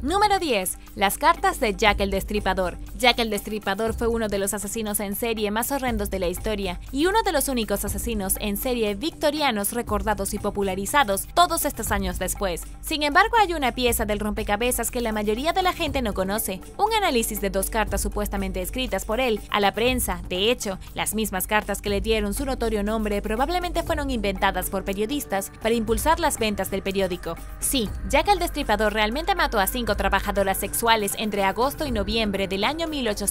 Número 10. Las cartas de Jack el Destripador. Jack el Destripador fue uno de los asesinos en serie más horrendos de la historia y uno de los únicos asesinos en serie victorianos recordados y popularizados todos estos años después. Sin embargo, hay una pieza del rompecabezas que la mayoría de la gente no conoce. Un análisis de 2 cartas supuestamente escritas por él a la prensa. De hecho, las mismas cartas que le dieron su notorio nombre probablemente fueron inventadas por periodistas para impulsar las ventas del periódico. Sí, Jack el Destripador realmente mató a 5 trabajadoras sexuales entre agosto y noviembre del año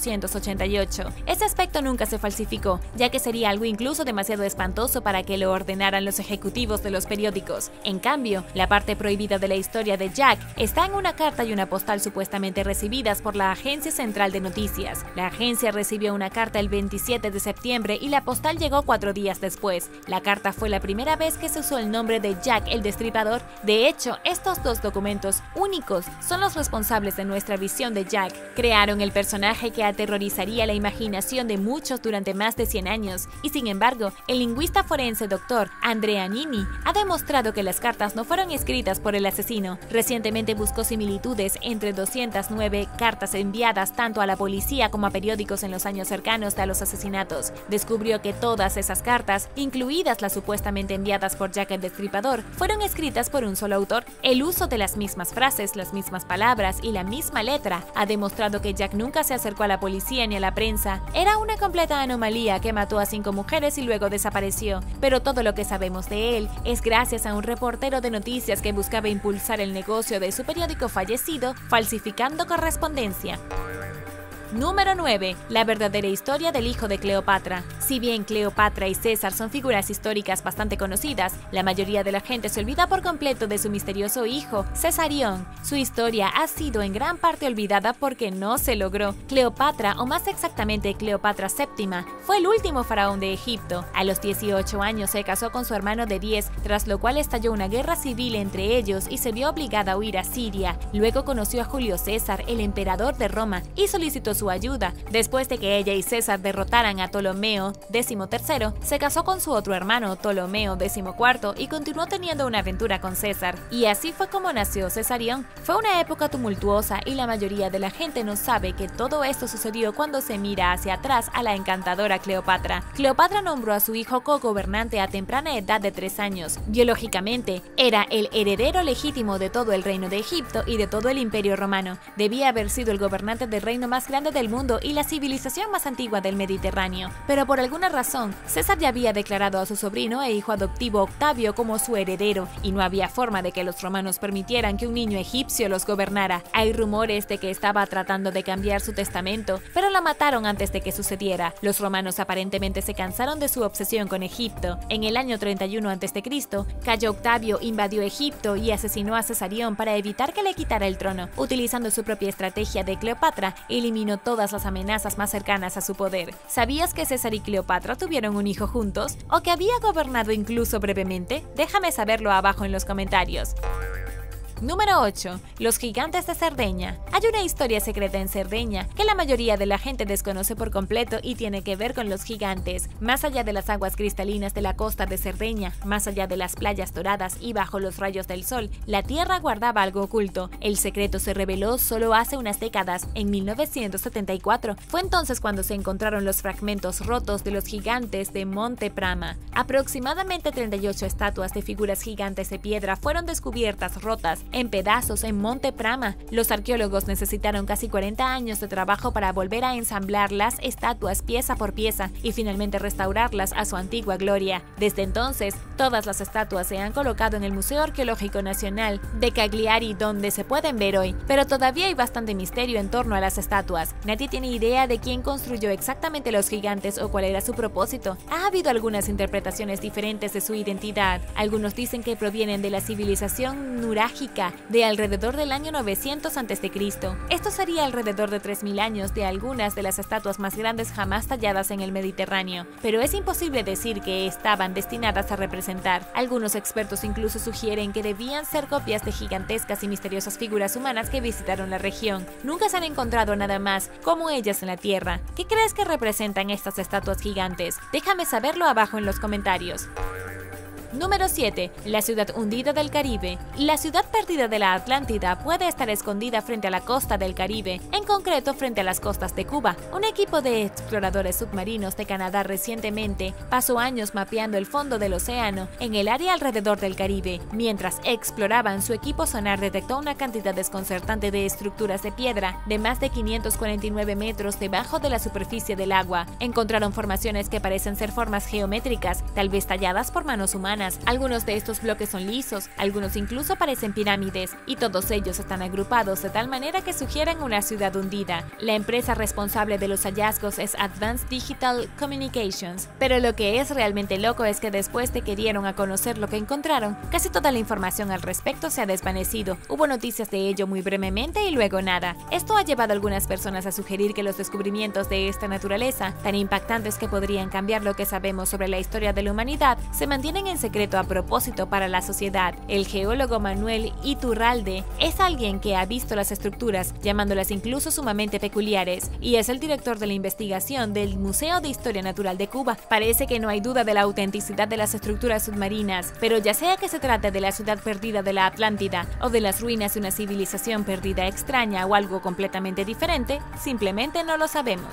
1888. Ese aspecto nunca se falsificó, ya que sería algo incluso demasiado espantoso para que lo ordenaran los ejecutivos de los periódicos. En cambio, la parte prohibida de la historia de Jack está en una carta y una postal supuestamente recibidas por la Agencia Central de Noticias. La agencia recibió una carta el 27 de septiembre y la postal llegó 4 días después. La carta fue la primera vez que se usó el nombre de Jack el Destripador. De hecho, estos 2 documentos únicos son los responsables de nuestra visión de Jack. Crearon el personaje que aterrorizaría la imaginación de muchos durante más de 100 años, y sin embargo, el lingüista forense Dr. Andrea Nini ha demostrado que las cartas no fueron escritas por el asesino. Recientemente buscó similitudes entre 209 cartas enviadas tanto a la policía como a periódicos en los años cercanos a los asesinatos. Descubrió que todas esas cartas, incluidas las supuestamente enviadas por Jack el Destripador, fueron escritas por un solo autor. El uso de las mismas frases, las mismas palabras y la misma letra ha demostrado que Jack nunca se acercó a la policía ni a la prensa. Era una completa anomalía que mató a 5 mujeres y luego desapareció, pero todo lo que sabemos de él es gracias a un reportero de noticias que buscaba impulsar el negocio de su periódico fallecido falsificando correspondencia. Número 9. La verdadera historia del hijo de Cleopatra. Si bien Cleopatra y César son figuras históricas bastante conocidas, la mayoría de la gente se olvida por completo de su misterioso hijo, Cesarión. Su historia ha sido en gran parte olvidada porque no se logró. Cleopatra, o más exactamente Cleopatra VII, fue el último faraón de Egipto. A los 18 años se casó con su hermano de 10, tras lo cual estalló una guerra civil entre ellos y se vio obligada a huir a Siria. Luego conoció a Julio César, el emperador de Roma, y solicitó su ayuda. Después de que ella y César derrotaran a Ptolomeo XIII, se casó con su otro hermano, Ptolomeo XIV, y continuó teniendo una aventura con César. Y así fue como nació Cesarión. Fue una época tumultuosa y la mayoría de la gente no sabe que todo esto sucedió cuando se mira hacia atrás a la encantadora Cleopatra. Cleopatra nombró a su hijo co-gobernante a temprana edad de 3 años. Biológicamente, era el heredero legítimo de todo el reino de Egipto y de todo el imperio romano. Debía haber sido el gobernante del reino más grande del mundo y la civilización más antigua del Mediterráneo. Pero por alguna razón, César ya había declarado a su sobrino e hijo adoptivo Octavio como su heredero, y no había forma de que los romanos permitieran que un niño egipcio los gobernara. Hay rumores de que estaba tratando de cambiar su testamento, pero la mataron antes de que sucediera. Los romanos aparentemente se cansaron de su obsesión con Egipto. En el año 31 a.C., Cayo Octavio invadió Egipto y asesinó a Cesarión para evitar que le quitara el trono. Utilizando su propia estrategia de Cleopatra, eliminó todas las amenazas más cercanas a su poder. ¿Sabías que César y Cleopatra tuvieron un hijo juntos? ¿O que había gobernado incluso brevemente? Déjame saberlo abajo en los comentarios. Número 8. Los gigantes de Cerdeña. Hay una historia secreta en Cerdeña que la mayoría de la gente desconoce por completo y tiene que ver con los gigantes. Más allá de las aguas cristalinas de la costa de Cerdeña, más allá de las playas doradas y bajo los rayos del sol, la tierra guardaba algo oculto. El secreto se reveló solo hace unas décadas, en 1974. Fue entonces cuando se encontraron los fragmentos rotos de los gigantes de Monte Prama. Aproximadamente 38 estatuas de figuras gigantes de piedra fueron descubiertas rotas en pedazos en Monte Prama. Los arqueólogos necesitaron casi 40 años de trabajo para volver a ensamblar las estatuas pieza por pieza y finalmente restaurarlas a su antigua gloria. Desde entonces, todas las estatuas se han colocado en el Museo Arqueológico Nacional de Cagliari, donde se pueden ver hoy, pero todavía hay bastante misterio en torno a las estatuas. Nadie tiene idea de quién construyó exactamente los gigantes o cuál era su propósito. Ha habido algunas interpretaciones diferentes de su identidad. Algunos dicen que provienen de la civilización nurágica de alrededor del año 900 a.C. Esto sería alrededor de 3000 años de algunas de las estatuas más grandes jamás talladas en el Mediterráneo, pero es imposible decir que estaban destinadas a representar. Algunos expertos incluso sugieren que debían ser copias de gigantescas y misteriosas figuras humanas que visitaron la región. Nunca se han encontrado nada más como ellas en la Tierra. ¿Qué crees que representan estas estatuas gigantes? Déjame saberlo abajo en los comentarios. Número 7. La ciudad hundida del Caribe. La ciudad perdida de la Atlántida puede estar escondida frente a la costa del Caribe, en concreto frente a las costas de Cuba. Un equipo de exploradores submarinos de Canadá recientemente pasó años mapeando el fondo del océano en el área alrededor del Caribe. Mientras exploraban, su equipo sonar detectó una cantidad desconcertante de estructuras de piedra de más de 549 metros debajo de la superficie del agua. Encontraron formaciones que parecen ser formas geométricas, tal vez talladas por manos humanas. Algunos de estos bloques son lisos, algunos incluso parecen pirámides, y todos ellos están agrupados de tal manera que sugieren una ciudad hundida. La empresa responsable de los hallazgos es Advanced Digital Communications, pero lo que es realmente loco es que después de que dieron a conocer lo que encontraron, casi toda la información al respecto se ha desvanecido. Hubo noticias de ello muy brevemente y luego nada. Esto ha llevado a algunas personas a sugerir que los descubrimientos de esta naturaleza, tan impactantes que podrían cambiar lo que sabemos sobre la historia de la humanidad, se mantienen en secreto a propósito para la sociedad. El geólogo Manuel Iturralde es alguien que ha visto las estructuras, llamándolas incluso sumamente peculiares, y es el director de la investigación del Museo de Historia Natural de Cuba. Parece que no hay duda de la autenticidad de las estructuras submarinas, pero ya sea que se trate de la ciudad perdida de la Atlántida o de las ruinas de una civilización perdida extraña o algo completamente diferente, simplemente no lo sabemos.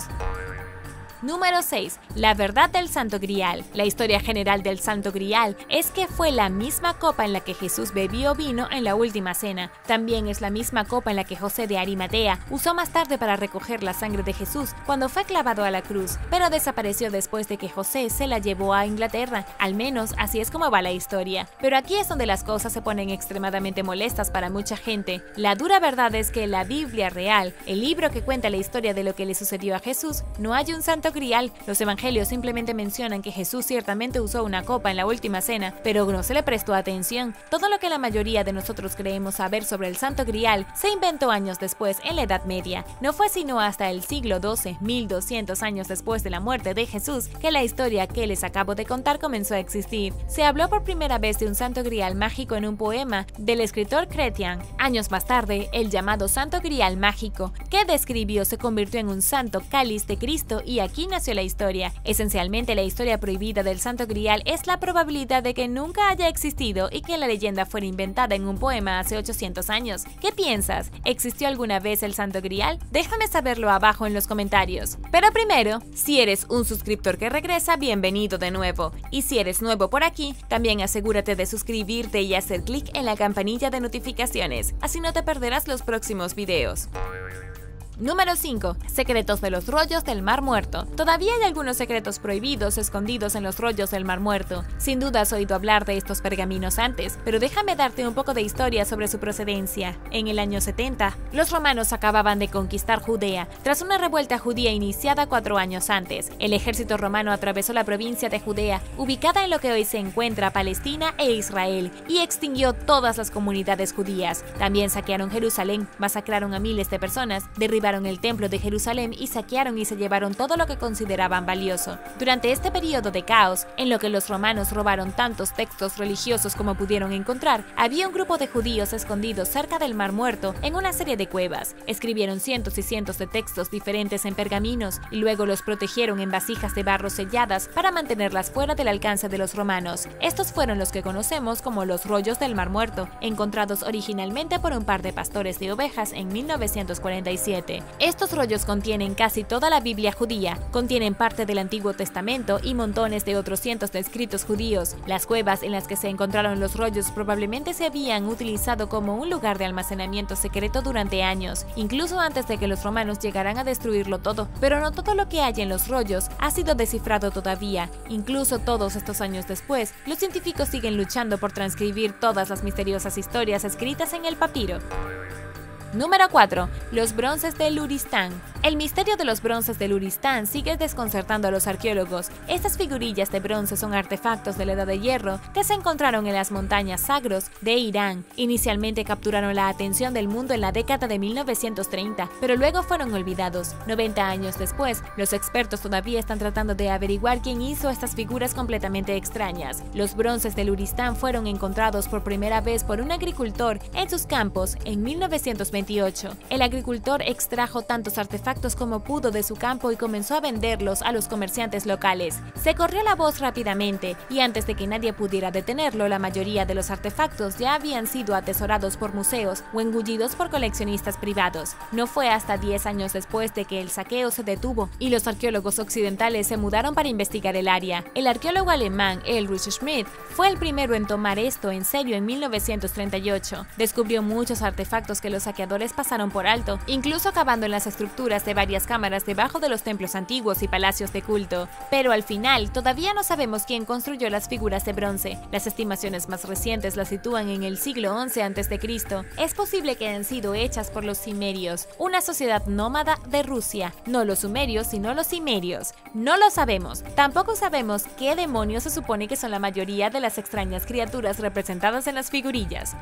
Número 6. La verdad del Santo Grial. La historia general del Santo Grial es que fue la misma copa en la que Jesús bebió vino en la última cena. También es la misma copa en la que José de Arimatea usó más tarde para recoger la sangre de Jesús cuando fue clavado a la cruz, pero desapareció después de que José se la llevó a Inglaterra. Al menos así es como va la historia. Pero aquí es donde las cosas se ponen extremadamente molestas para mucha gente. La dura verdad es que en la Biblia real, el libro que cuenta la historia de lo que le sucedió a Jesús, no hay un Santo Grial. Los evangelios simplemente mencionan que Jesús ciertamente usó una copa en la última cena, pero no se le prestó atención. Todo lo que la mayoría de nosotros creemos saber sobre el Santo Grial se inventó años después, en la Edad Media. No fue sino hasta el siglo XII, 1200 años después de la muerte de Jesús, que la historia que les acabo de contar comenzó a existir. Se habló por primera vez de un Santo Grial mágico en un poema del escritor Chrétien. Años más tarde, el llamado Santo Grial mágico que describió se convirtió en un santo cáliz de Cristo, y aquí nació la historia. Esencialmente, la historia prohibida del Santo Grial es la probabilidad de que nunca haya existido y que la leyenda fuera inventada en un poema hace 800 años. ¿Qué piensas? ¿Existió alguna vez el Santo Grial? Déjame saberlo abajo en los comentarios. Pero primero, si eres un suscriptor que regresa, bienvenido de nuevo. Y si eres nuevo por aquí, también asegúrate de suscribirte y hacer clic en la campanilla de notificaciones, así no te perderás los próximos videos. Número 5. Secretos de los rollos del Mar Muerto. Todavía hay algunos secretos prohibidos escondidos en los rollos del Mar Muerto. Sin duda has oído hablar de estos pergaminos antes, pero déjame darte un poco de historia sobre su procedencia. En el año 70, los romanos acababan de conquistar Judea. Tras una revuelta judía iniciada 4 años antes, el ejército romano atravesó la provincia de Judea, ubicada en lo que hoy se encuentra Palestina e Israel, y extinguió todas las comunidades judías. También saquearon Jerusalén, masacraron a miles de personas, derribaron el templo de Jerusalén y saquearon y se llevaron todo lo que consideraban valioso. Durante este periodo de caos, en lo que los romanos robaron tantos textos religiosos como pudieron encontrar, había un grupo de judíos escondidos cerca del Mar Muerto en una serie de cuevas. Escribieron cientos y cientos de textos diferentes en pergaminos y luego los protegieron en vasijas de barro selladas para mantenerlas fuera del alcance de los romanos. Estos fueron los que conocemos como los rollos del Mar Muerto, encontrados originalmente por un par de pastores de ovejas en 1947. Estos rollos contienen casi toda la Biblia judía, contienen parte del Antiguo Testamento y montones de otros cientos de escritos judíos. Las cuevas en las que se encontraron los rollos probablemente se habían utilizado como un lugar de almacenamiento secreto durante años, incluso antes de que los romanos llegaran a destruirlo todo. Pero no todo lo que hay en los rollos ha sido descifrado todavía. Incluso todos estos años después, los científicos siguen luchando por transcribir todas las misteriosas historias escritas en el papiro. Número 4. Los bronces de Luristán. El misterio de los bronces de Luristán sigue desconcertando a los arqueólogos. Estas figurillas de bronce son artefactos de la Edad de Hierro que se encontraron en las montañas Zagros de Irán. Inicialmente capturaron la atención del mundo en la década de 1930, pero luego fueron olvidados. 90 años después, los expertos todavía están tratando de averiguar quién hizo estas figuras completamente extrañas. Los bronces de Luristán fueron encontrados por primera vez por un agricultor en sus campos en 1928. El agricultor extrajo tantos artefactos artefactos como pudo de su campo y comenzó a venderlos a los comerciantes locales. Se corrió la voz rápidamente y antes de que nadie pudiera detenerlo, la mayoría de los artefactos ya habían sido atesorados por museos o engullidos por coleccionistas privados. No fue hasta 10 años después de que el saqueo se detuvo y los arqueólogos occidentales se mudaron para investigar el área. El arqueólogo alemán Ulrich Schmidt fue el primero en tomar esto en serio en 1938. Descubrió muchos artefactos que los saqueadores pasaron por alto, incluso cavando en las estructuras de varias cámaras debajo de los templos antiguos y palacios de culto. Pero al final, todavía no sabemos quién construyó las figuras de bronce. Las estimaciones más recientes las sitúan en el siglo XI a.C. Es posible que hayan sido hechas por los cimerios, una sociedad nómada de Rusia. No los sumerios, sino los cimerios. No lo sabemos. Tampoco sabemos qué demonios se supone que son la mayoría de las extrañas criaturas representadas en las figurillas.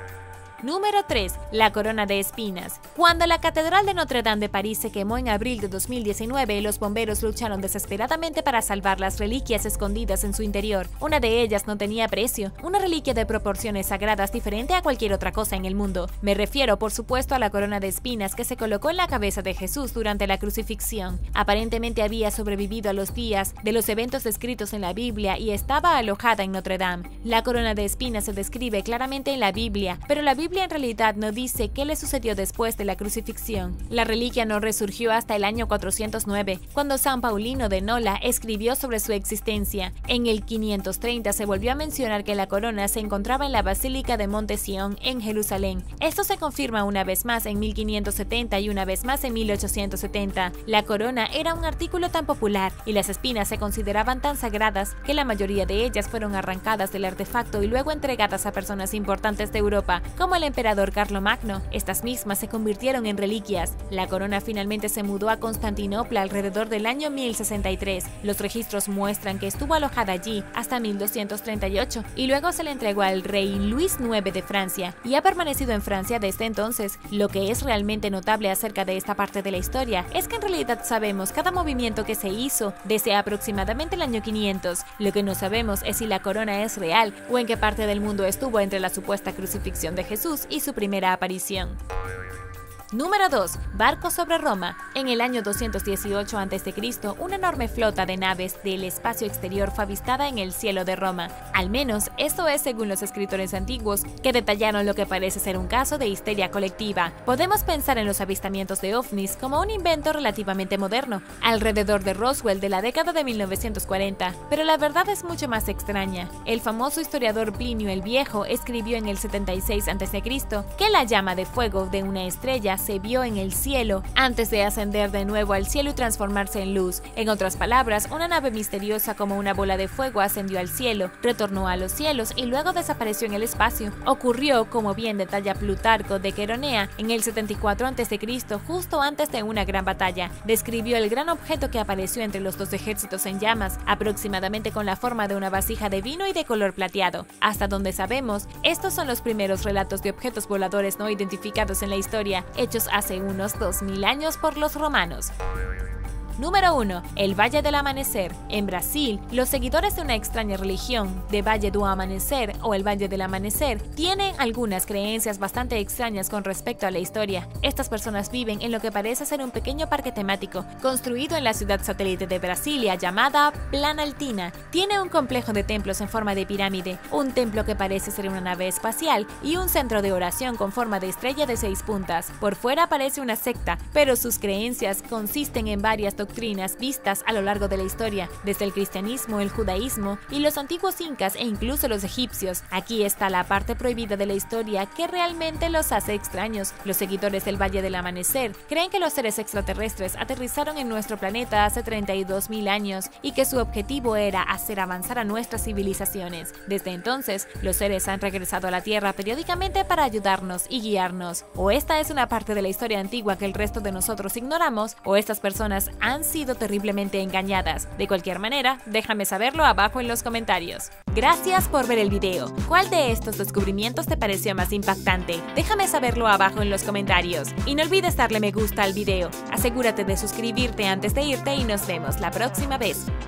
Número 3. La corona de espinas. Cuando la Catedral de Notre Dame de París se quemó en abril de 2019, los bomberos lucharon desesperadamente para salvar las reliquias escondidas en su interior. Una de ellas no tenía precio, una reliquia de proporciones sagradas diferente a cualquier otra cosa en el mundo. Me refiero, por supuesto, a la corona de espinas que se colocó en la cabeza de Jesús durante la crucifixión. Aparentemente había sobrevivido a los días de los eventos descritos en la Biblia y estaba alojada en Notre Dame. La corona de espinas se describe claramente en la Biblia, pero la Biblia en realidad no dice qué le sucedió después de la crucifixión. La reliquia no resurgió hasta el año 409, cuando San Paulino de Nola escribió sobre su existencia. En el 530 se volvió a mencionar que la corona se encontraba en la Basílica de Monte Sión, en Jerusalén. Esto se confirma una vez más en 1570 y una vez más en 1870. La corona era un artículo tan popular y las espinas se consideraban tan sagradas que la mayoría de ellas fueron arrancadas del artefacto y luego entregadas a personas importantes de Europa, como el emperador Carlomagno. Estas mismas se convirtieron en reliquias. La corona finalmente se mudó a Constantinopla alrededor del año 1063. Los registros muestran que estuvo alojada allí hasta 1238 y luego se le entregó al rey Luis IX de Francia y ha permanecido en Francia desde entonces. Lo que es realmente notable acerca de esta parte de la historia es que en realidad sabemos cada movimiento que se hizo desde aproximadamente el año 500. Lo que no sabemos es si la corona es real o en qué parte del mundo estuvo entre la supuesta crucifixión de Jesús y su primera aparición. Número 2. Barco sobre Roma. En el año 218 a.C., una enorme flota de naves del espacio exterior fue avistada en el cielo de Roma. Al menos, esto es según los escritores antiguos, que detallaron lo que parece ser un caso de histeria colectiva. Podemos pensar en los avistamientos de ovnis como un invento relativamente moderno, alrededor de Roswell de la década de 1940, pero la verdad es mucho más extraña. El famoso historiador Plinio el Viejo escribió en el 76 a.C. que la llama de fuego de una estrella se vio en el cielo antes de ascender de nuevo al cielo y transformarse en luz. En otras palabras, una nave misteriosa como una bola de fuego ascendió al cielo, retornó a los cielos y luego desapareció en el espacio. Ocurrió, como bien detalla Plutarco de Queronea, en el 74 a.C., justo antes de una gran batalla. Describió el gran objeto que apareció entre los dos ejércitos en llamas, aproximadamente con la forma de una vasija de vino y de color plateado. Hasta donde sabemos, estos son los primeros relatos de objetos voladores no identificados en la historia, hechos hace unos 2000 años por los romanos. Número 1. El Valle del Amanecer. En Brasil, los seguidores de una extraña religión, de Valle do Amanecer o el Valle del Amanecer, tienen algunas creencias bastante extrañas con respecto a la historia. Estas personas viven en lo que parece ser un pequeño parque temático, construido en la ciudad satélite de Brasilia llamada Planaltina. Tiene un complejo de templos en forma de pirámide, un templo que parece ser una nave espacial y un centro de oración con forma de estrella de 6 puntas. Por fuera parece una secta, pero sus creencias consisten en varias doctrinas vistas a lo largo de la historia, desde el cristianismo, el judaísmo y los antiguos incas e incluso los egipcios. Aquí está la parte prohibida de la historia que realmente los hace extraños. Los seguidores del Valle del Amanecer creen que los seres extraterrestres aterrizaron en nuestro planeta hace 32.000 años y que su objetivo era hacer avanzar a nuestras civilizaciones. Desde entonces, los seres han regresado a la Tierra periódicamente para ayudarnos y guiarnos. O esta es una parte de la historia antigua que el resto de nosotros ignoramos, o estas personas han sido terriblemente engañadas. De cualquier manera, déjame saberlo abajo en los comentarios. Gracias por ver el video. ¿Cuál de estos descubrimientos te pareció más impactante? Déjame saberlo abajo en los comentarios. Y no olvides darle me gusta al video. Asegúrate de suscribirte antes de irte y nos vemos la próxima vez.